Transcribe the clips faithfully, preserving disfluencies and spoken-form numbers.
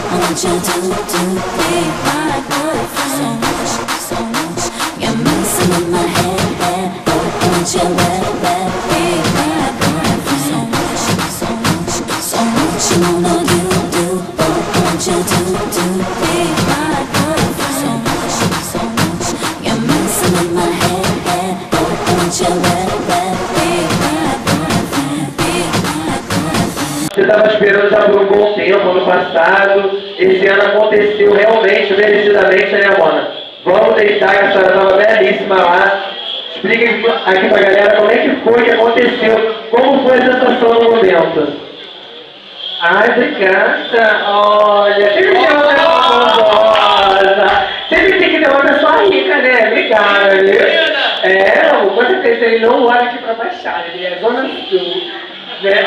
want you to, to be my boyfriend. So much, so much, you're messing with my head, head. Oh, want you, well, well, be my boyfriend. So much, so much, so much, you wanna do, do. Oh, want you to, to be my boyfriend. So much, so much, you're messing with my head, head. Oh, want you, well, well, be my boyfriend, be my boyfriend. Você estava esperando já por um bom tempo, ano passado. Esse ano aconteceu realmente, merecidamente, né, Mona? Vamos deixar que a senhora estava belíssima lá. Explique aqui pra galera como é que foi que aconteceu, como foi a sensação no momento. Ai, obrigada. Olha, sempre tem uma pessoa famosa. Sempre tem que ter uma pessoa rica, né? Obrigada, viu? É, com certeza, ele não olha aqui pra Baixada, ele é Zona Sul. Né?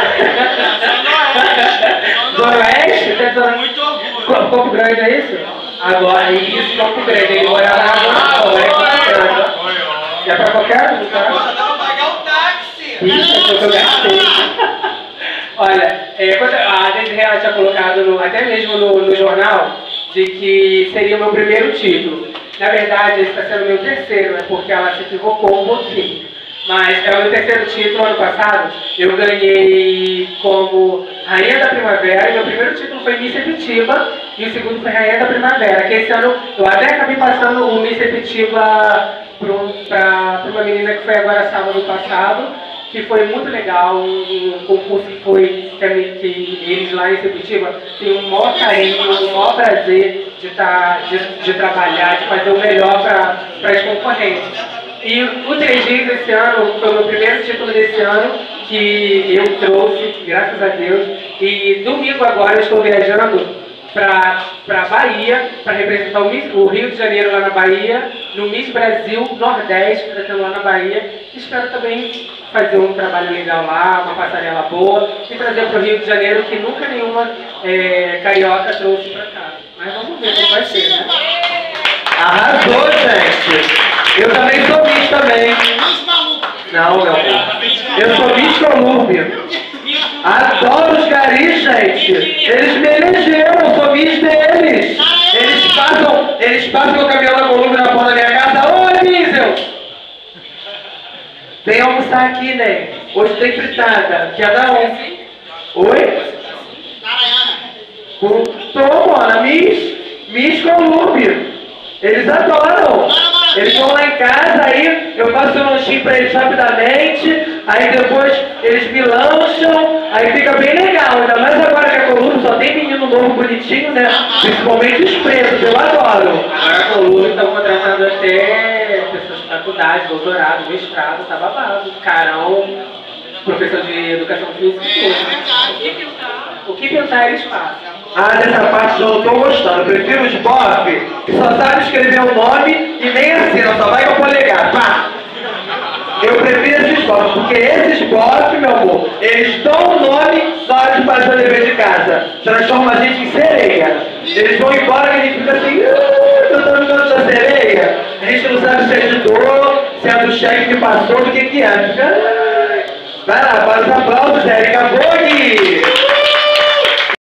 Zona Oeste? Tá zona... Muito orgulho. Campo Grande, é isso? Agora, isso, Campo Grande. Ele mora lá na Zona. É pra qualquer um, tá? Dá pra pagar o táxi. Isso, é que eu gastei. Olha, é, quando a Desirê ela tinha colocado, no, até mesmo no, no jornal, de que seria o meu primeiro título. Na verdade, esse está sendo o meu terceiro, é porque ela se equivocou um pouquinho. Mas é o meu terceiro título. Ano passado eu ganhei como Rainha da Primavera, e meu primeiro título foi Miss Sepetiba, e o segundo foi Rainha da Primavera, que esse ano eu até acabei passando o Miss Sepetiba para uma menina que foi agora sábado passado, que foi muito legal, um concurso que foi que eles lá em Sepetiba têm um maior carinho, um maior prazer de, tá, de, de trabalhar, de fazer o melhor para as concorrentes. E o três Gs esse ano foi o meu primeiro título desse ano que eu trouxe, graças a Deus. E domingo agora eu estou viajando para Bahia, para representar o, Miss, o Rio de Janeiro lá na Bahia, no Miss Brasil Nordeste, que está tendo lá na Bahia. Espero também fazer um trabalho legal lá, uma passarela boa, e trazer para o Rio de Janeiro, que nunca nenhuma é, carioca trouxe para cá. Mas vamos ver como vai ser, né? Arrasou, gente! Eu também sou Miss também. Não, meu amor. Eu sou Miss Colúmbia. Adoro os garis, gente. Eles me elegeram, eu sou Miss deles. Eles passam, eles passam o caminhão da Colúmbia na porta da minha casa. Oi, Diesel! Vem almoçar aqui, né? Hoje tem fritada. Quer dar um? Oi? Tô, mano. Miss, Miss Colúmbia. Eles adoram. Eles vão lá em casa, aí eu faço um lanchinho pra eles rapidamente, aí depois eles me lancham, aí fica bem legal. Ainda mais agora que a Colúmbia só tem menino novo bonitinho, né? Principalmente os pretos, eu adoro. Agora a Colúmbia está contratando até pessoas de faculdade, doutorado, mestrado, tá babado. Carão, professor de educação física e tudo. O que pintar? O que pintar eles fazem. Ah, dessa parte eu não tô gostando. Eu prefiro os bofe que só sabe escrever o nome e nem assina, só vai com o polegar. Pá! Eu prefiro esses bofe, porque esses bofe, meu amor, eles dão o nome na hora de fazer o dever de casa. Transformam a gente em sereia. Eles vão embora e a gente fica assim, eu tô no canto da sereia. A gente não sabe se é de dor, se é do chefe que passou, do que que é. Fica... Vai lá, para os aplausos, Érica Boni!